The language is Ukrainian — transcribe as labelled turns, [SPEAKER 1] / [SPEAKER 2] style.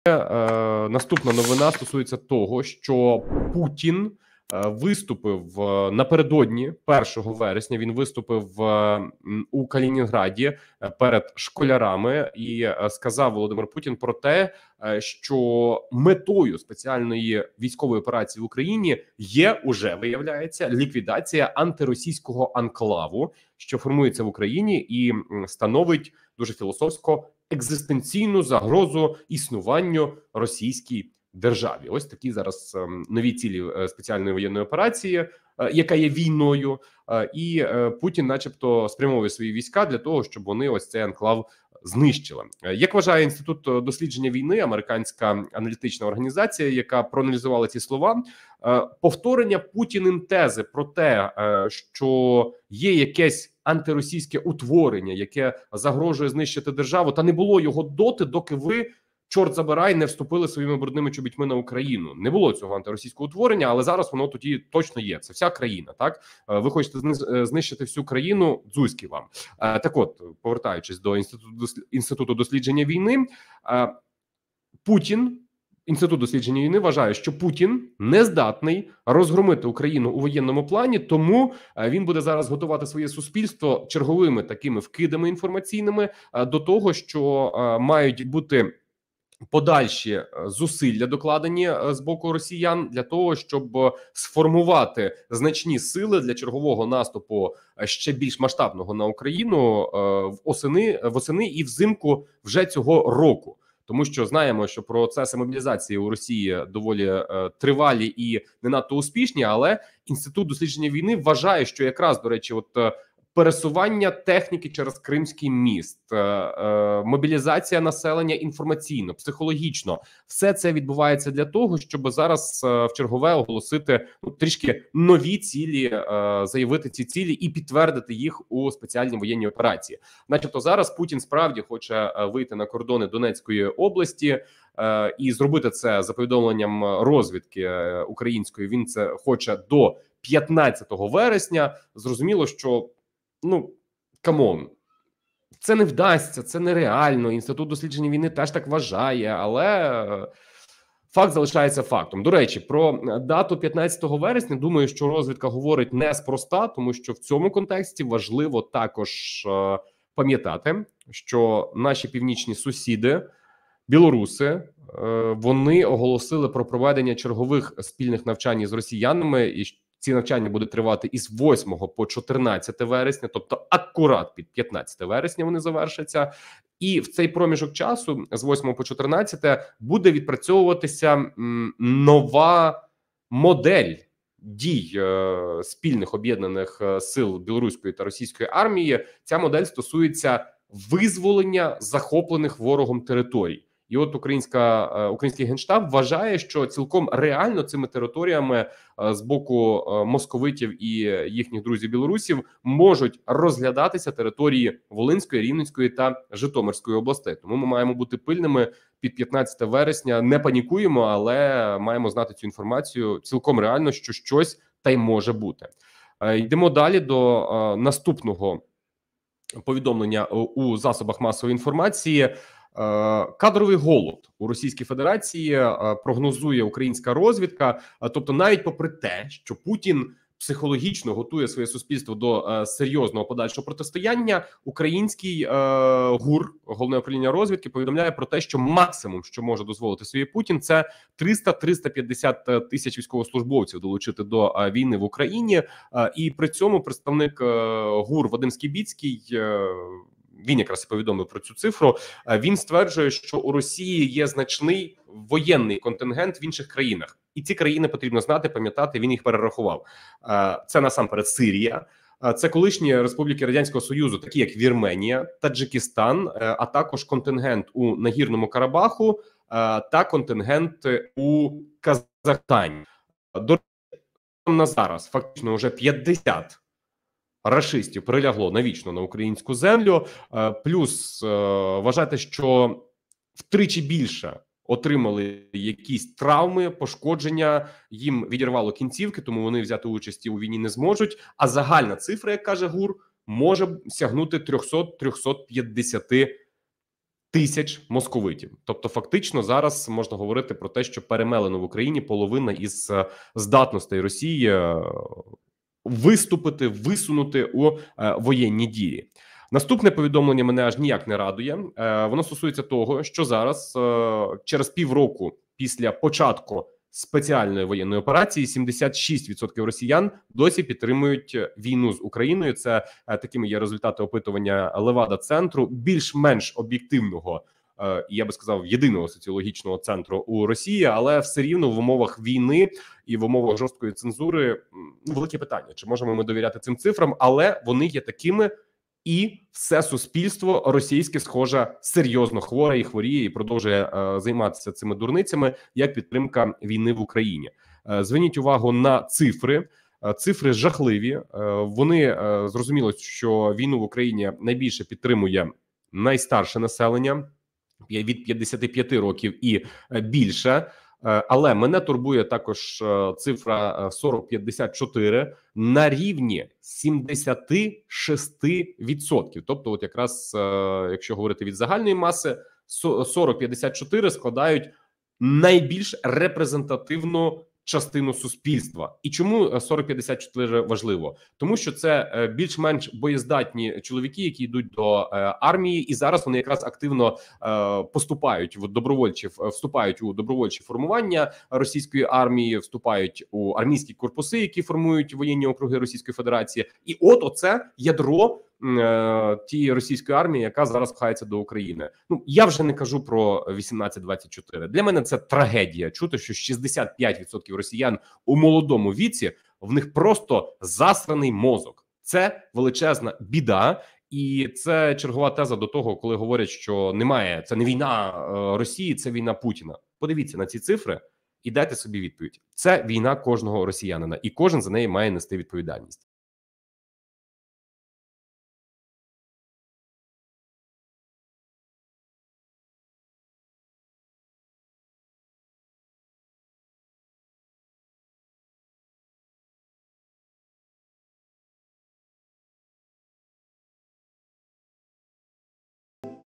[SPEAKER 1] Наступна новина стосується того, що Путін виступив напередодні 1 вересня. Він виступив у Калінінграді перед школярами і сказав Володимир Путін про те, що метою спеціальної військової операції в Україні є, уже виявляється, ліквідація антиросійського анклаву, що формується в Україні і становить дуже філософсько екзистенційну загрозу існуванню російській державі. Ось такі зараз нові цілі спеціальної воєнної операції, яка є війною, і Путін, начебто, спрямовує свої війська для того, щоб вони ось цей анклав знищили. Як вважає Інститут дослідження війни, американська аналітична організація, яка проаналізувала ці слова, повторення Путіним тези про те, що є якесь антиросійське утворення, яке загрожує знищити державу, та не було його доки ви, чорт забирай, не вступили своїми брудними чобітьми на Україну. Не було цього антиросійського утворення, але зараз воно тоді точно є. Це вся країна, так? Ви хочете знищити всю країну, дзузьки вам. Так от, повертаючись до Інституту дослідження війни, Інститут дослідження війни вважає, що Путін не здатний розгромити Україну у воєнному плані, тому він буде зараз готувати своє суспільство черговими такими вкидами інформаційними до того, що мають бути подальші зусилля докладені з боку росіян для того, щоб сформувати значні сили для чергового наступу ще більш масштабного на Україну восени і взимку вже цього року. Тому що знаємо, що процеси мобілізації у Росії доволі тривалі і не надто успішні, але Інститут дослідження війни вважає, що якраз, до речі, пересування техніки через Кримський міст, мобілізація населення інформаційно, психологічно, все це відбувається для того, щоб зараз в чергове оголосити трішки нові цілі, заявити ці цілі і підтвердити їх у спеціальній воєнній операції. Начебто зараз Путін справді хоче вийти на кордони Донецької області і зробити це за повідомленням розвідки української. Він це хоче до 15 вересня. Зрозуміло, що камон, це не вдасться, це нереально. Інститут дослідження війни теж так вважає, але факт залишається фактом. До речі, про дату 15 вересня, думаю, що розвідка говорить неспроста, тому що в цьому контексті важливо також пам'ятати, що наші північні сусіди, білоруси, вони оголосили про проведення чергових спільних навчань з росіянами, і ці навчання будуть тривати із 8 по 14 вересня, тобто акурат під 15 вересня вони завершаться. І в цей проміжок часу з 8 по 14 буде відпрацьовуватися нова модель дій спільних об'єднаних сил білоруської та російської армії. Ця модель стосується визволення захоплених ворогом територій. І от український генштаб вважає, що цілком реально цими територіями з боку московитів і їхніх друзів-білорусів можуть розглядатися території Волинської, Рівненської та Житомирської областей. Тому ми маємо бути пильними під 15 вересня. Не панікуємо, але маємо знати цю інформацію. Цілком реально, що щось та й може бути. Йдемо далі до наступного повідомлення у засобах масової інформації. Кадровий голод у Російській Федерації прогнозує українська розвідка. Тобто навіть попри те, що Путін психологічно готує своє суспільство до серйозного подальшого протистояння, український ГУР, Головне управління розвідки, повідомляє про те, що максимум, що може дозволити собі Путін, це 300-350 тисяч військовослужбовців долучити до війни в Україні. І при цьому представник ГУР Вадим Скібіцький, він якраз повідомив про цю цифру. Він стверджує, що у Росії є значний воєнний контингент в інших країнах. І ці країни потрібно знати, пам'ятати, він їх перерахував. Це насамперед Сирія, це колишні республіки Радянського Союзу, такі як Вірменія, Таджикистан, а також контингент у Нагірному Карабаху та контингент у Казахстані. До речі, на зараз фактично вже 50 рашистів прилягло навічно на українську землю, плюс вважайте, що втричі більше отримали якісь травми, пошкодження, їм відірвало кінцівки, тому вони взяти участі у війні не зможуть, а загальна цифра, як каже ГУР, може сягнути 300-350 тисяч московитів. Тобто, фактично, зараз можна говорити про те, що перемелено в Україні половина із здатностей Росії виступити, висунути у воєнні дії. Наступне повідомлення мене аж ніяк не радує. Воно стосується того, що зараз, через півроку після початку спеціальної воєнної операції, 76% росіян досі підтримують війну з Україною. Це такими є результати опитування Левада-центру, більш-менш об'єктивного, і я би сказав, єдиного соціологічного центру у Росії, але все рівно в умовах війни і в умовах жорсткої цензури велике питання, чи можемо ми довіряти цим цифрам, але вони є такими. І все суспільство російське, схоже, серйозно хворе і хворіє, і продовжує займатися цими дурницями, як підтримка війни в Україні. Зверніть увагу на цифри. Цифри жахливі. Вони зрозуміло, що війну в Україні найбільше підтримує найстарше населення від 55 років і більше. Але мене турбує також цифра 40-54 на рівні 76%. Тобто, от якраз, якщо говорити від загальної маси, 40-54 складають найбільш репрезентативну частину суспільства. І чому 40-54 важливо? Тому що це більш-менш боєздатні чоловіки, які йдуть до армії, і зараз вони якраз активно поступають в добровольчі, вступають у добровольчі формування російської армії, вступають у армійські корпуси, які формують воєнні округи Російської Федерації. І от оце ядро тієї російської армії, яка зараз пхається до України. Ну, я вже не кажу про 18-24. Для мене це трагедія чути, що 65% росіян у молодому віці, в них просто засраний мозок. Це величезна біда. І це чергова теза до того, коли говорять, що немає, це не війна Росії, це війна Путіна. Подивіться на ці цифри і дайте собі відповідь. Це війна кожного росіянина, і кожен за неї має нести відповідальність.